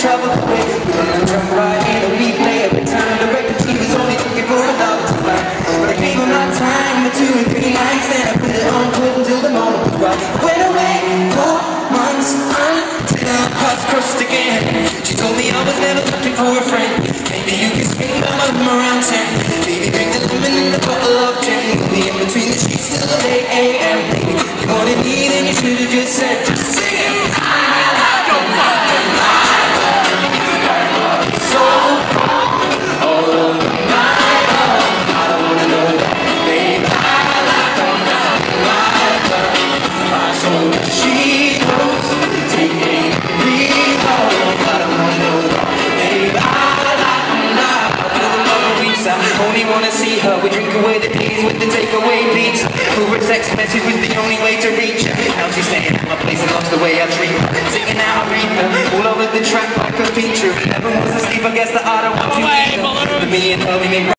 travel away. We're gonna jump right in and replay every time the record. She was only looking for a love to buy, but I gave her my time for 2 or 3 nights. Then I put it on hold until the moment was right. Went away for months until our paths crossed again. She told me I was never looking for a friend. Maybe you can swing my mom around 10. Baby, drink the lemon in the bottle of gin. We'll be in between the sheets till 8 a.m. Baby, you wanted me, then you should've just said, just sing it. I don't fucking lie. So all over my own. I don't wanna know that, baby. I don't like her. I'm so much she knows. Taking me home. I don't wanna know that, baby. I only wanna see her. We drink away the days with the takeaway pizza. Over a text message was the only way to reach her. Now she's staying at my place and loves the way I treat her. Singing out Aretha all over the track like a feature. Never wants to sleep, I guess that I don't want to either. Me and her, we make